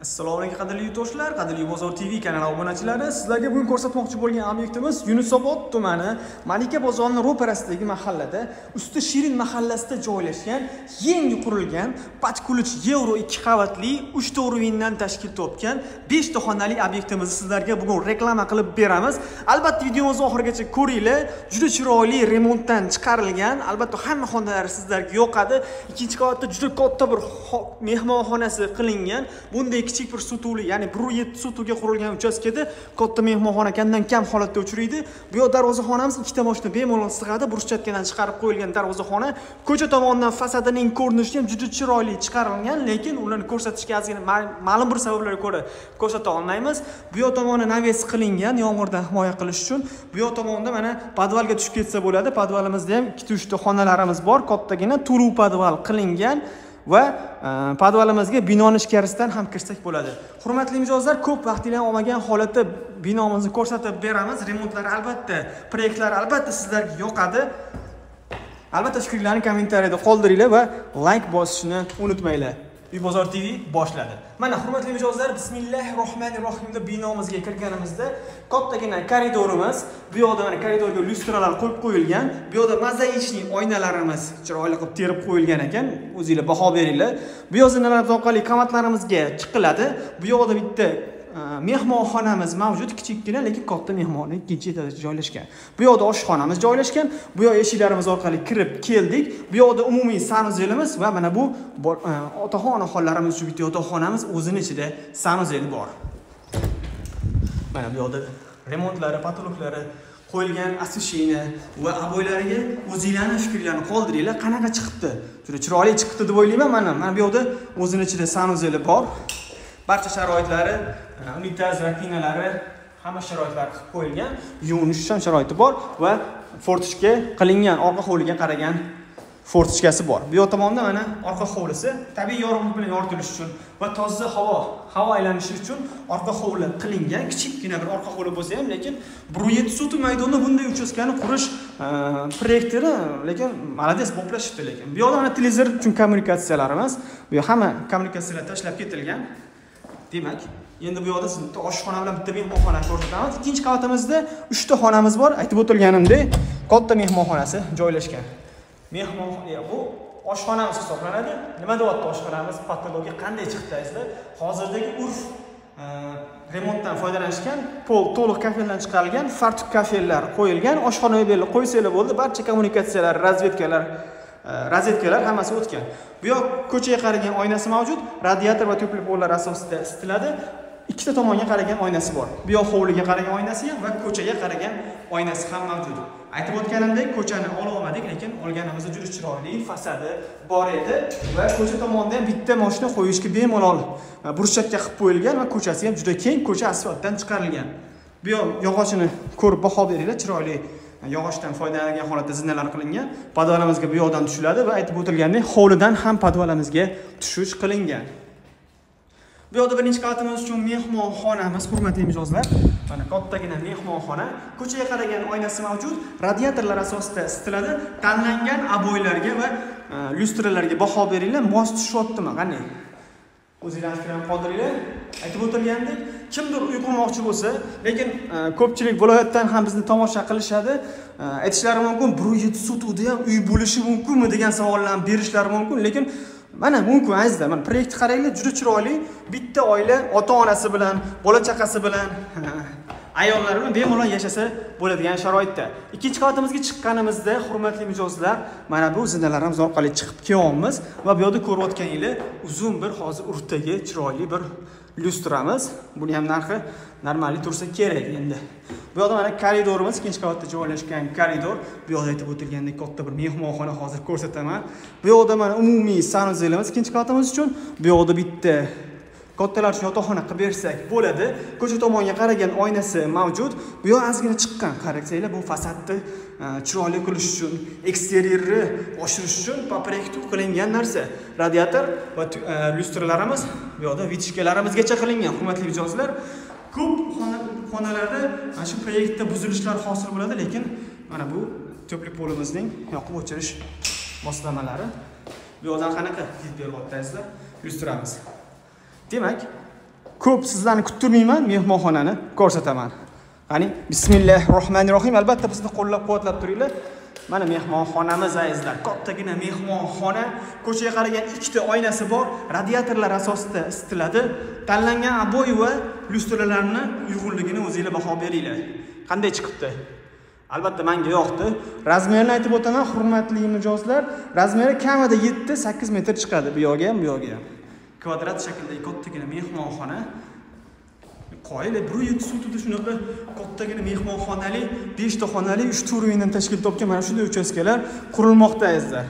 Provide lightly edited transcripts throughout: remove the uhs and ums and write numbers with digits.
Assalomu alaykum qadrli yurtdoshlar, qadrli Bozor TV kanali obunachilari. Sizlarga bugun ko'rsatmoqchi bo'lgan obyektimiz Yunusobod tumani Malika bozorining ro'parasidagi mahallada, usti Shirin mahallasida joylashgan, yangi qurilgan Patkulich Euro 2 qavatli 3 ta urindan tashkil topgan 5 ta xonali obyektimizni sizlarga bugun reklama qilib beramiz. Albatta videomizni oxirigacha ko'ringlar. Juda chiroyli remontdan chiqarilgan, albatta hamma xonalari sizlarga yoqadi. Ikkinchi qavatda juda katta bir mehmonxonasi qilingan. Bunday kichik bir sutuli, ya'ni 1.7 sutuvga qurilgan uchastkada katta mehmonxona kamdan kam holatda uchraydi. Bu yoq darvozaxonamiz ikkita mashina bemalol sig'adi. Bruschatkadan chiqarib qo'yilgan darvozaxona. Ko'cha tomonidan fasadining ko'rinishi ham juda chiroyli chiqarilgan, lekin ularni ko'rsatishga ozgina ma'lum bir sabablarga ko'ra ko'rsata olmaymiz. Bu yoq tomoni naves qilingan, yomg'irdan himoya qilish uchun. Bu yoq tomonda mana podvalga tushib ketsa bo'ladi. Podvalimizda ham 2-3 ta xonalarimiz bor. Kattagina turu podval qilingan. Va podvalimizga binoni ichkarisidan ham kirsak bo'ladi. Hurmatli mijozlar, ko'p vaqtingizni olmagan holatda binomizni ko'rsatib beramiz. Remontlar albatta, proyektlar albatta sizlarga yoqadi. Albatta fikrlarni kommentariyada qoldiringlar va like bosishni unutmanglar. Bozor TV boshladi. Mana hurmatli mijozlar, bismillahirrohmanirrohim deb binomizga kirganimizda kattagina koridorimiz, bu yoqda mana koridorga lyustralar qo'yib qo'yilgan, bu yoqda mozaikli oynalarimiz chiroyli qilib terib qo'yilgan ekan. O'zingizlar baho beringlar. Bu yozinalar orqali qavatlarimizga chiqiladi. Bu yoqda bitta mehmonxonamiz mavjud, kichikgina lekin katta mehmonxona ikkinchi etajda joylashgan. Bu yoqda oshxonamiz joylashgan. Bu yoq eshiklarimiz orqali kirib keldik. Bu yoqda umumiy sanuzelimiz va mana bu otaxon xonlarimiz uchun bitta yotoqxonamiz o'zining ichida sanuzel bor. Mana bu yoqda remontlari, patologlari qo'yilgan asishina va aboylariga o'zingizlarning fikrlarni qoldiringlar. Qanaqa chiqibdi? Juda chiroyli chiqibdi deb o'ylayman. Mana bu yoqda o'zining ichida sanuzeli bor. Barcha sharoitlari, unitaz, rakinalari, hamma sharoitlar qilib qo'yilgan. Yuvinish ham sharoiti bor va fortichka qilingan, orqa hovliga qaragan fortichkasi bor. Bu yoq tomonda mana orqa hovlisi tabiiy yorug'lik bilan yoritilish uchun va toza havo aylanishi uchun orqa hovli qilingan. Kichikgina bir orqa hovli bo'lsa ham, lekin 1.7 sotuv maydonda bunday uchastkani qurish proyektori, lekin malades boplashibdi lekin. Bu yoqda mana televizor uchun kommunikatsiyalarimiz, bu yoq hamma kommunikatsiyalar tashlab ketilgan. Demak, endi bu yoqda sizga oshxona bilan bitta mehmonxona ko'rsatamiz. Ikkinchi qavatimizda 3 ta xonamiz bor. Aytib o'tilganimdek, katta mehmonxonasi joylashgan. Mehmonxona bu oshxonamiz hisoblanadi. Nima deyapti oshxonamiz? Patologiya qanday chiqdi sizlar? Hozirdagi urf remontdan foydalanishgan, pol to'liq kafeldan chiqarilgan, fartuk kafellar qo'yilgan, oshxona mebelni qo'ysanglar bo'ldi. Barcha kommunikatsiyalar, rozetkalar hammasi o'tgan. Bu yoq ko'chaga qaragan oynasi mavjud, radiator va teploporlar asosida isitiladi. Ikkita tomonga qaragan oynasi bor. Bu yoq hovliga qaragan oynasi ham va ko'chaga qaragan oynasi ham mavjud. Aytib o'tganimdek, ko'chani ola olmadik, lekin olganimizda juda chiroyli fasadi bor edi va ko'cha tomonda ham bitta mashina qo'yishga bemalol bruschatka qilib qo'yilgan va ko'chasi ham juda keng, ko'cha asfaltdan chiqarilgan. Bu yoq yog'ochini ko'rib baho beringlar, chiroyli yog'ochdan foydalangan holatda zinalar qilingan. Podvalimizga bu yoqdan tushiladi va aytib o'tilgandek, hovlidan ham podvalimizga tushish qilingan. Bu yoqda birinchi qavatimiz uchun mehmonxonamiz, hurmatli mijozlar. Mana kattagina mehmonxona, ko'chaga qaragan oynasi mavjud, radiatorlar asosida isitiladi. Tanlangan aboylarga va lyustralarga baho beringlar, mos tushyaptimi, qanday? O'zingizlar fikrlarni qoldiringlar. Aytib o'tilgandek, kimdir uy qurmoqchi bo'lsa, lekin ko'pchilik viloyatdan ham bizni tomosha qilishadi. Aytishlari mumkin, 1.7 sotuvda ham uy bo'lishi mumkinmi degan savollarni berishlari mumkin, lekin mana mumkin azizlar. Mana proyektni qaranglar, juda chiroyli. Bitta oila ota-onasi bilan, bola chaqasi bilan, ayollar bilan bemalol yashasa bo'ladigan sharoitda. Ikkinchi qavatimizga chiqqanimizda, hurmatli mijozlar, mana bu zinalarimiz orqali chiqib kelyapmiz va bu yerda ko'rayotganinglar uzun bir hozir urfdagi chiroyli bir lyustramiz. Buni ham narxi normalli tursa kerak endi. Bu yoqda mana koridorimiz, ikkinchi qavatda joylashgan koridor. Bu yoqda aytib o'tilgandek katta bir mehmonxona hozir ko'rsataman. Bu yoqda mana umumiy sanuzelimiz ikkinchi qavatimiz uchun. Bu yoqda bitta kattalar uchun yotoqxona qilib bersak bo'ladi. Ko'cha tomonga qaragan oynasi mavjud. Bu yoq ozgina chiqqan, qarasanglar, bu fasadni chiroyli qilish uchun, eksterierni oshirish uchun proyekt qilingan narsa. Radiator va lyustralarimiz, bu yoqda vitishkalarimizgacha qilingan, hurmatli mijozlar. Ko'p xonalarda mana shu proyektda buzilishlar hosil bo'ladi, lekin mana bu to'plik polimizning yoqib o'chirish moslamalari. Bu yoqdan qanaqa deb beryapsizlar? Lyustramiz. Demak, ko'p sizlarni kuttirmayman, mehmonxonani ko'rsataman. Qani, bismillahirrohmanirrohim. Albatta bizni qo'llab-quvvatlab turinglar. Mana mehmonxonamiz azizlar. Kattagina mehmonxona, ko'chaga qaragan ikkita oynasi bor, radiatorlar asosida isitiladi. Tanlangan aboy va lyustralarning uyg'unligini o'zingizlar baho beringlar. Qanday chiqibdi? Albatta menga yoqdi. Razmerini aytib o'taman, hurmatli mijozlar. Razmeri kamida 7-8 metr chiqadi. Bu yo'g'a ham, bu yo'g'a ham. Kvadrat shaklidagi kattagina mehmonxona. Qoyil, bir yurt sutida shunaqa kattagina mehmonxonali, 5 ta xonali, 3 ta urindan tashkil topgan mana shunday uchastkalar qurilmoqda azizlar.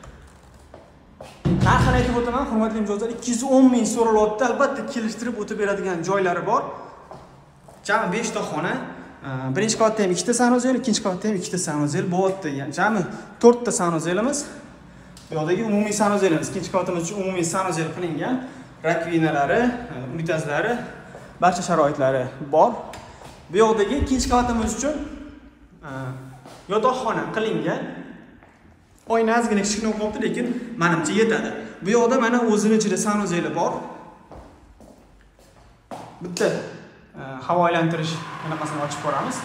Narxini aytib o'taman, hurmatli mijozlar, 210 ming so'ralyapti. Albatta kelishtirib o'tib beradigan joylari bor. Jami 5 ta xona, birinchi qavatda ham 2 ta sanuzel, ikkinchi qavatda ham 2 ta sanuzel bo'lyapti. Ya'ni jami 4 ta sanuzelimiz. Bu yoqdagi umumiy sanuzelimiz, ikkinchi qavatimiz uchun umumiy sanuzel qilingan. Rakvinalari, unitazlari, barcha sharoitlari bor. Bu yoqdagi ikkinchi qavatimiz uchun yotoqxona qilingan. Oyna ozgina kichkina qolibdi, lekin menimcha yetadi. Bu yoqda mana o'zining ichida sanuzeli bor. Bitta havo aylantirish bunaqasini ochib ko'ramiz.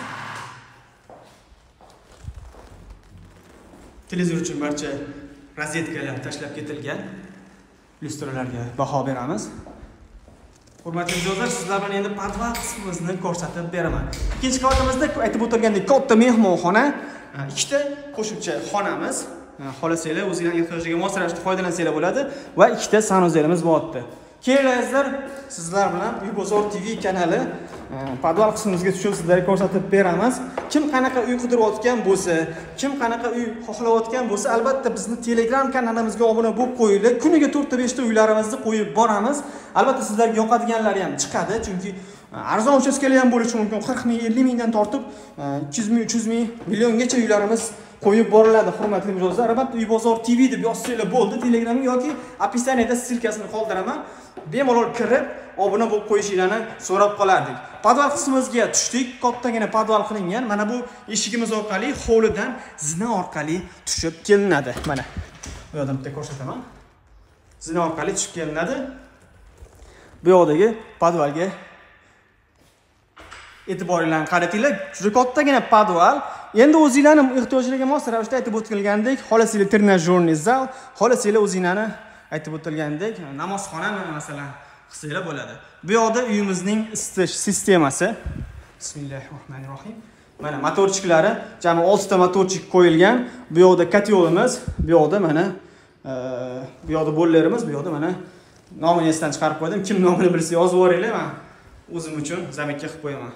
Televizor uchun barcha rozetkalar tashlab ketilgan. Lyustralarga baho beramiz. Hurmatli mijozlar, sizlar bilan endi podval qismimizni ko'rsatib beraman. Ikkinchi qavatimizda aytib o'tilgandek katta mehmonxona, ikkita qo'shimcha xonamiz. Xohlasanglar o'zingizning ehtiyojiga mos ravishda foydalansanglar bo'ladi va ikkita sanuzelimiz bo'lyapti. Keling, sizlar bilan Uy Bozor TV kanali podval qismimizga tushib sizlarga ko'rsatib beramiz. Kim qanaqa uy qidirayotgan bo'lsa, kim qanaqa uy xohlayotgan bo'lsa, albatta bizni Telegram kanalimizga obuna bo'lib qo'yinglar. Kuniga 4 ta 5 ta uylarimizni qo'yib boramiz. Albatta sizlarga yoqadiganlari ham chiqadi, chunki arzon uchastkalar ham bo'lishi mumkin. 40 ming, 50 mingdan tortib 200 ming, 300 ming, milliongacha uylarimiz qo'yib boriladi, hurmatli mijozlar. Albatta Uy Bozor TV deb yozsanglar bo'ldi, Telegramga yoki opisaniyada silkasini qoldiraman. Bemalol kirib, obuna bo'lib qo'yishingizni so'rab qolardik. Podval qismimizga tushdik. Kattagina podval qilingan. Mana bu eshigimiz orqali, hovlidan zina orqali tushib kelinadi. Mana bu yerdan bitta ko'rsataman. Zina orqali tushib kelinadi. Bu yoqdagi podvalga e'tiboringlarni qaratinglar. Juda kattagina podval. Endi o'zingizlarning ehtiyojlarga mos ravishda aytib o'tilgandek, xohlasanglar trenajyorniy zal, xohlasanglar o'zingizlarni aytib o'tilgandek namozxona masalan qilsanglar bo'ladi. Bu yoqda uyimizning isitish sistemasi. Bismillahirrohmanirrohim. Mana motorchiklari, jami 6 ta motorchik qo'yilgan. Bu yoqda katyolimiz, bu yoqda mana bu yoqda bo'llarimiz, bu yoqda mana nomini esdan chiqarib qo'ydim. Kim nomini bilsa yozib yuboringlar, men o'zim uchun zamitga qilib qo'yaman.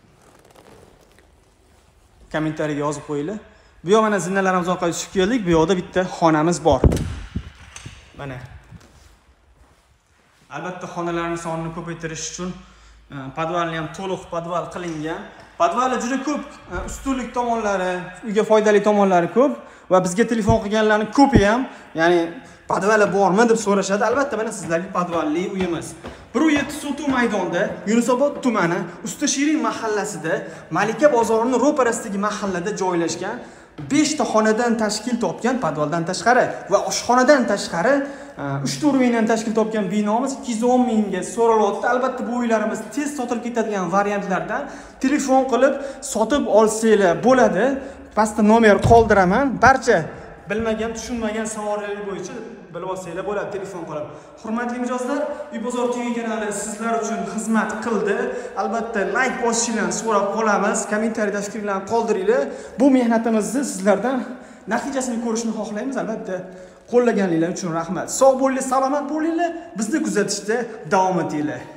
Kommentariyaga yozib qo'yinglar. Bu yoq mana zinalarimiz orqali tushib keldik. Bu yoqda bitta xonamiz bor. Mana. Albatta xonalarning sonini ko'paytirish uchun podvalni ham to'liq podval qilingan. Podvalda juda ko'p ustunlik tomonlari, uyga foydali tomonlari ko'p va bizga telefon qilganlarning ko'pi ham, ya'ni podvali bormi deb so'rashadi. Albatta mana sizlarga podvalli uyimiz. 107 sotuv maydonda, Yunusobod tumani, Usta Shirin mahallasida, Malika bozorining ro'parasidagi mahallada joylashgan 5 ta xonadan tashkil topgan podvaldan tashqari va oshxonadan tashqari 3 ta urindan tashkil topgan binomiz 210 mingga so'ralyapti. Albatta bu uylarimiz tez sotilib ketadigan variantlardan telefon qilib sotib olsanglar bo'ladi. Pastda nomer qoldiraman. Barcha bilmagan, tushunmagan savollar bo'yicha bilib olsanglar bo'ladi telefon qilib. Hurmatli mijozlar, Uy Bozor TV kanali sizlar uchun xizmat qildi. Albatta like bosishinglarni so'rab qolamiz. Kommentariyada fikrlarni qoldiringlar. Bu mehnatimizni sizlardan natijasini ko'rishni xohlaymiz. Albatta qo'llaganinglar uchun rahmat. Sog' bo'linglar, salomat bo'linglar. Bizni kuzatishda davom etinglar.